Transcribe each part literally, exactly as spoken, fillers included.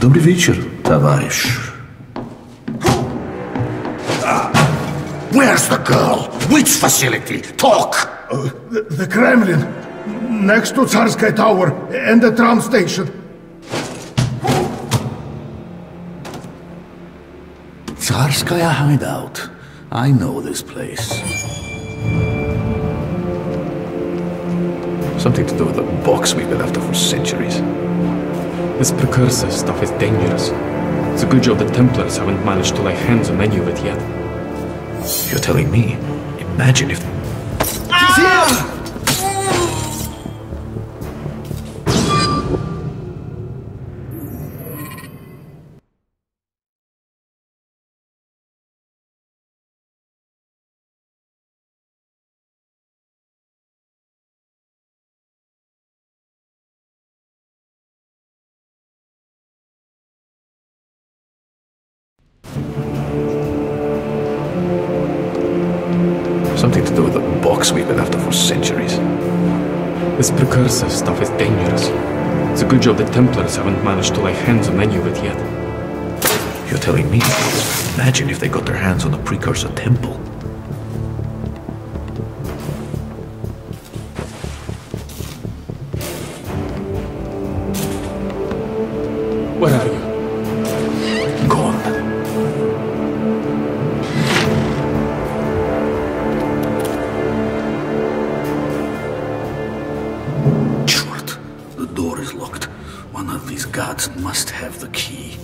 Добрый вечер, товарищ. Where's the girl? Which facility? Talk! Uh, the, the Kremlin. Next to Tsarskaya Tower and the tram station. Tsarskaya hideout. I know this place. Something to do with the box we've been after for centuries. This precursor stuff is dangerous. It's a good job the Templars haven't managed to lay hands on any of it yet. You're telling me? Imagine if... He's here! Something to do with the box we've been after for centuries. This precursor stuff is dangerous. It's a good job the Templars haven't managed to lay hands on any of it yet. You're telling me? Imagine if they got their hands on the precursor temple. Where are you? Gone. The door is locked. One of these gods must have the key.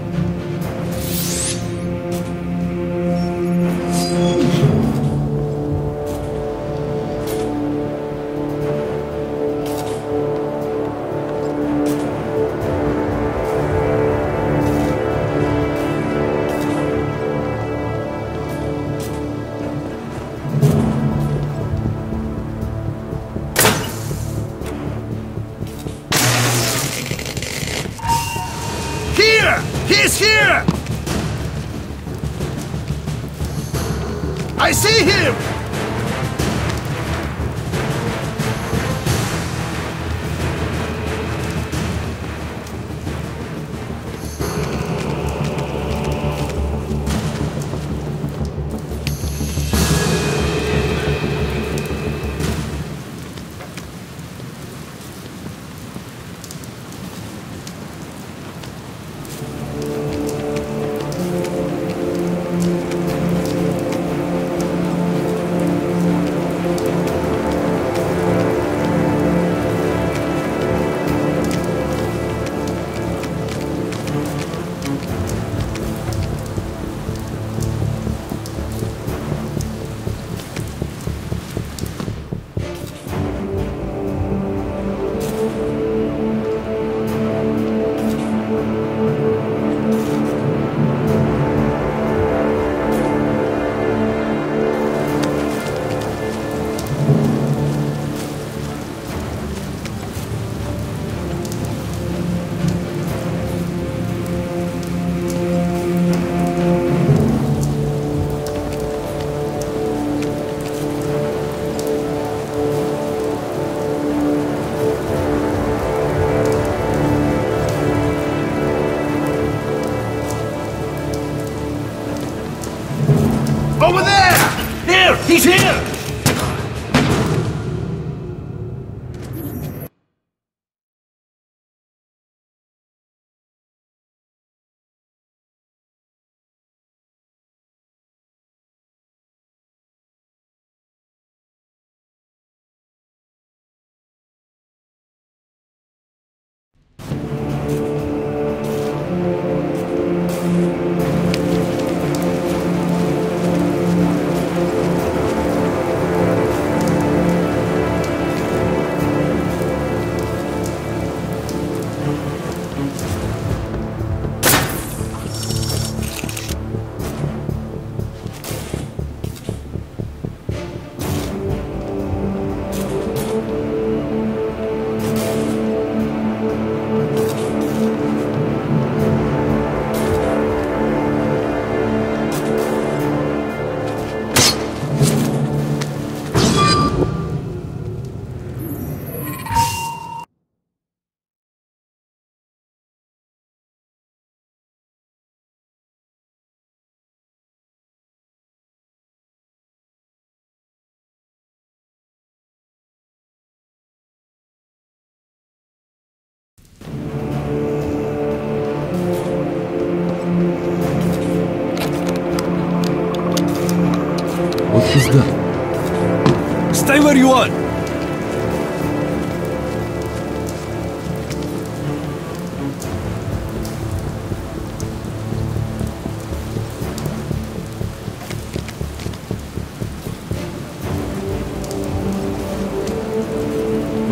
He's here! I see him!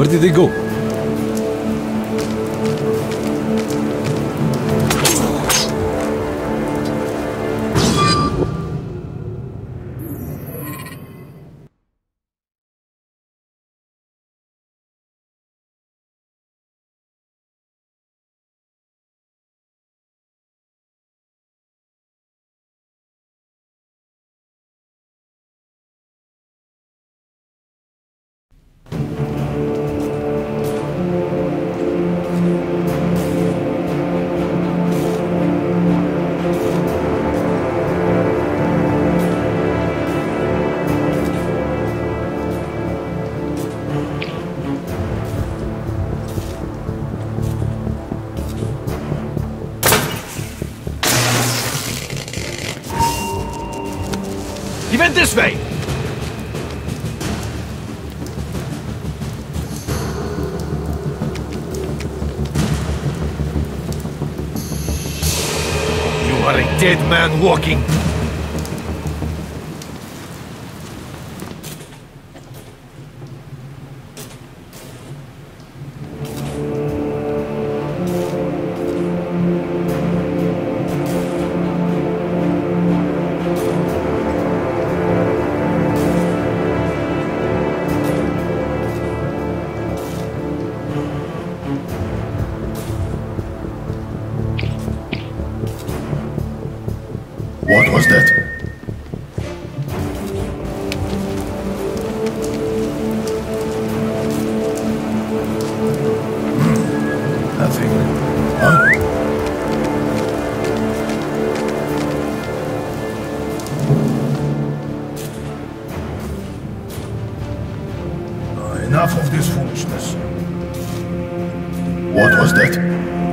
did they go? He went this way! You are a dead man walking! What was that? Hmm. Nothing. Huh? Uh, enough of this foolishness. What was that?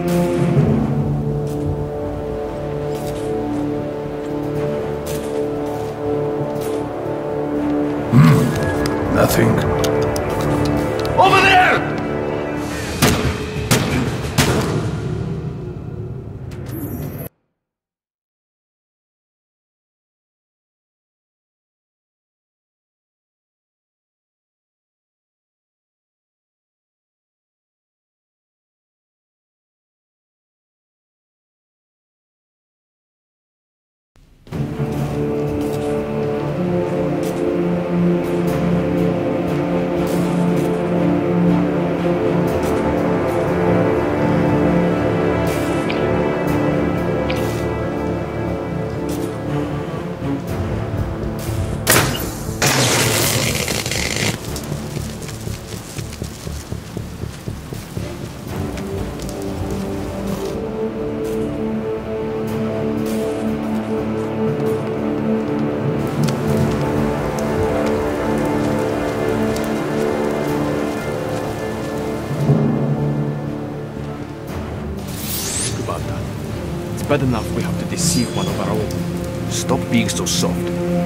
Nothing. Over there! Bad enough we have to deceive one of our own. Stop being so soft.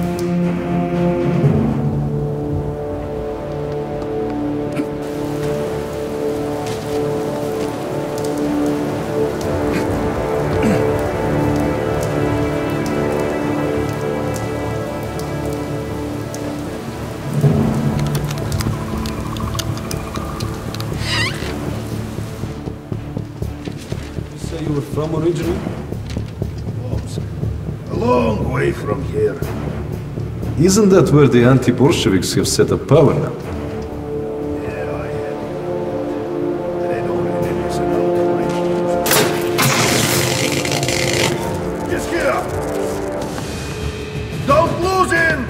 You say you were from originally? A long way from here. Isn't that where the anti-Bolsheviks have set up power now? Yeah, I had it. They don't really listen out for it. Just get up! Don't lose him!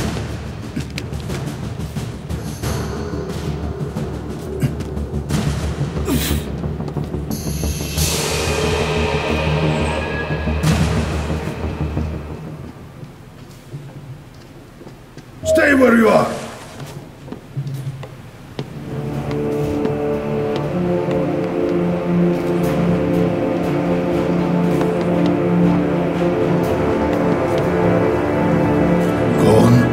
Stay where you are! Gone?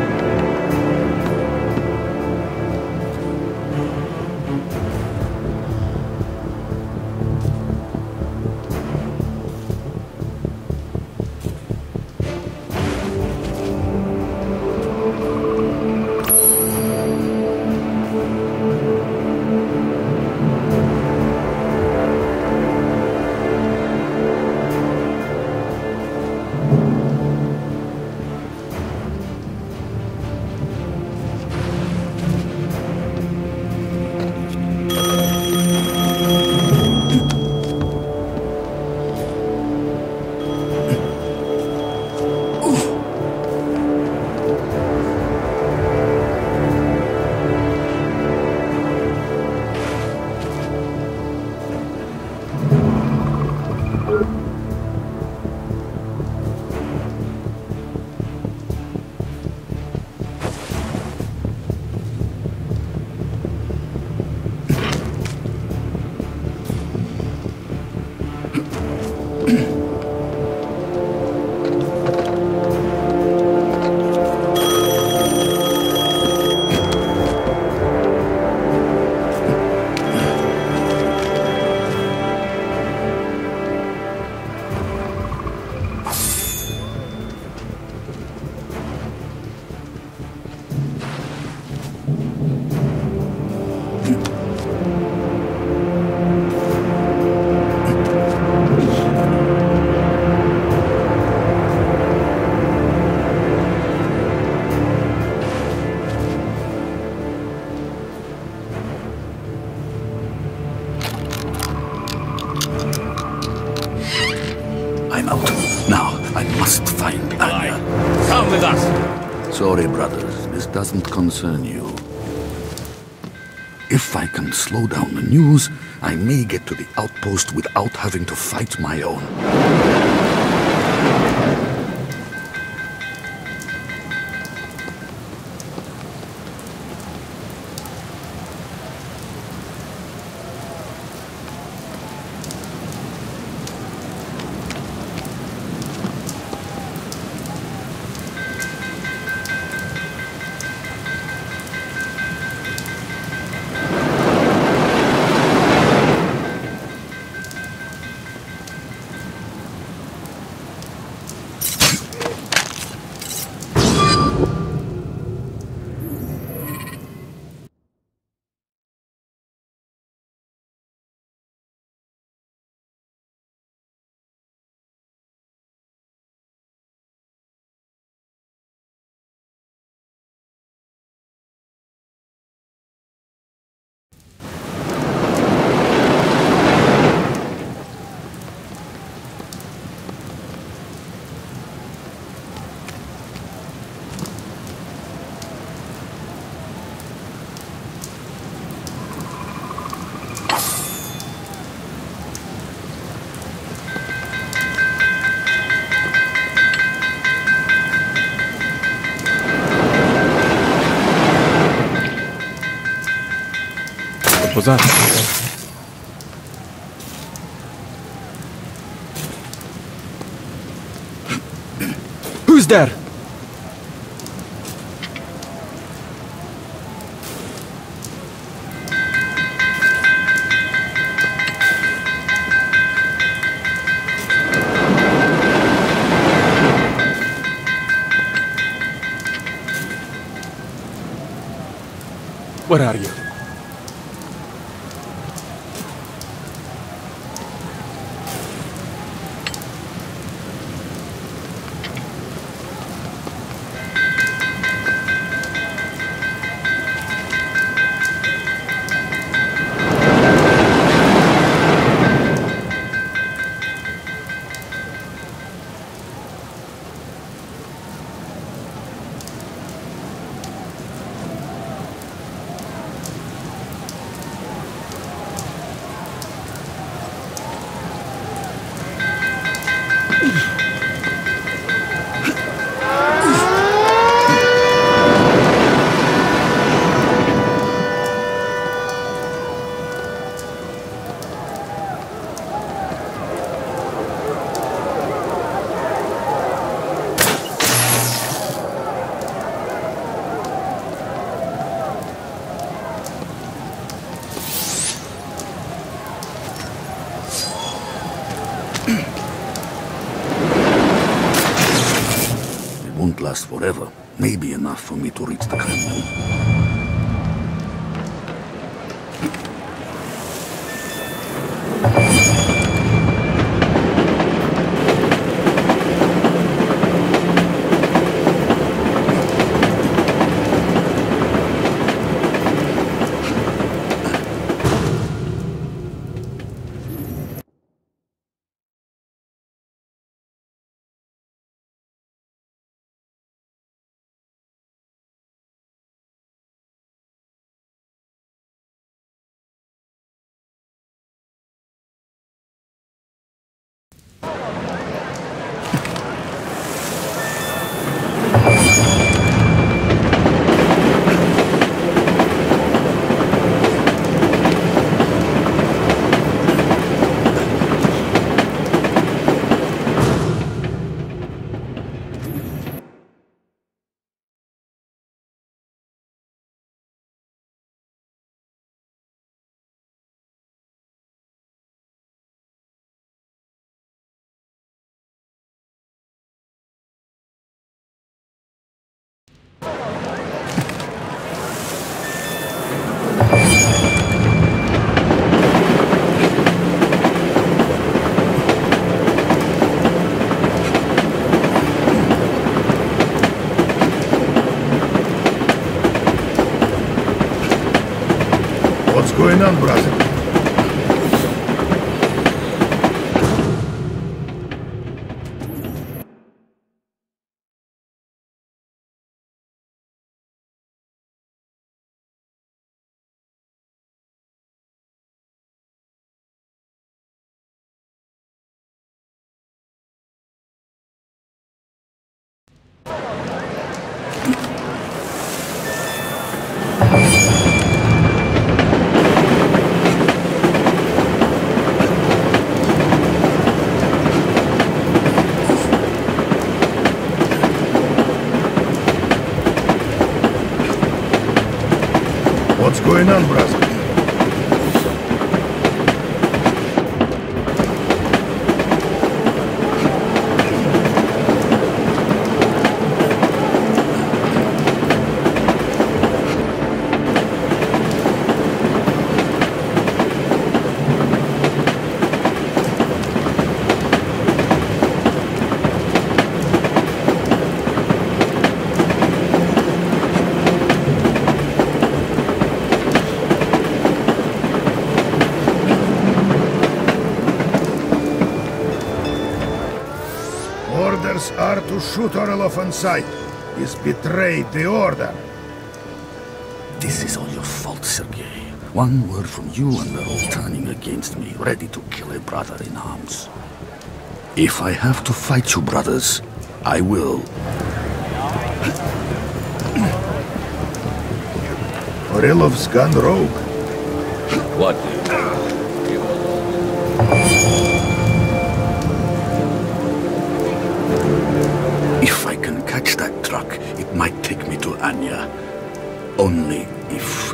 out. Now, I must find Anya. Come with us. Sorry, brothers. This doesn't concern you. If I can slow down the news, I may get to the outpost without having to fight my own. Позаду. Who's there? Where are you? Won't last forever. Maybe enough for me to reach the Kremlin. What's going on, brother? What's going on, brother? Orders are to shoot Orlov on sight. He's betrayed the order. This is all your fault, Sergei. One word from you and they're all turning against me, ready to kill a brother in arms. If I have to fight you, brothers, I will. Orlov's gone rogue. What? If I can catch that truck, it might take me to Anya. Only if...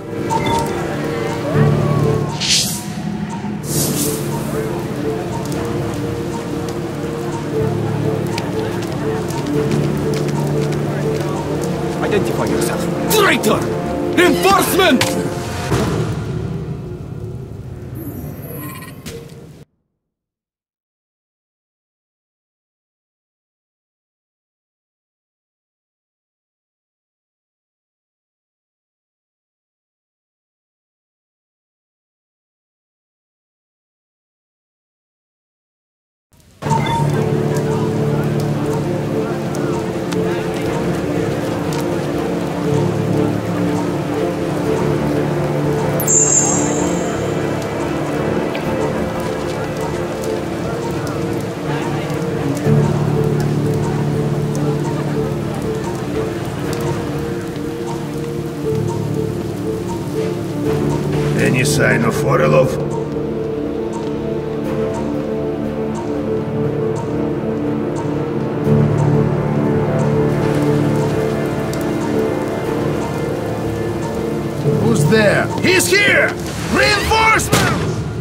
Identify yourself. Traitor! Reinforcement! Any sign of Orlov? Who's there? He's here! Reinforcements!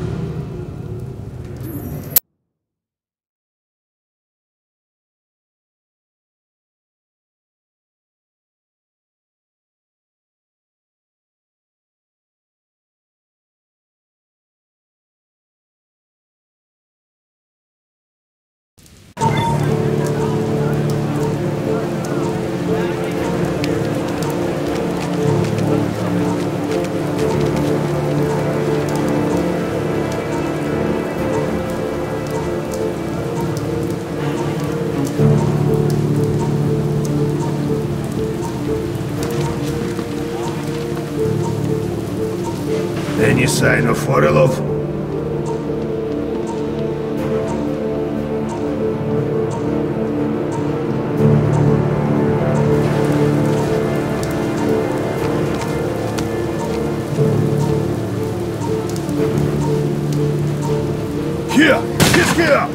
Any sign of Orlov? Here! He's here!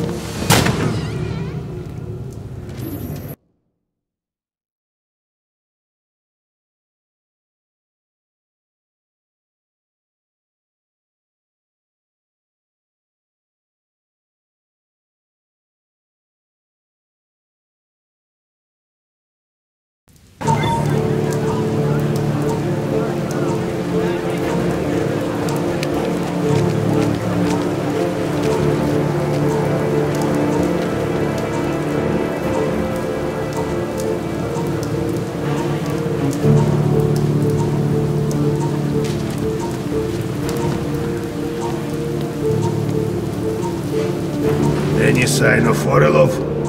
Any sign of Orlov?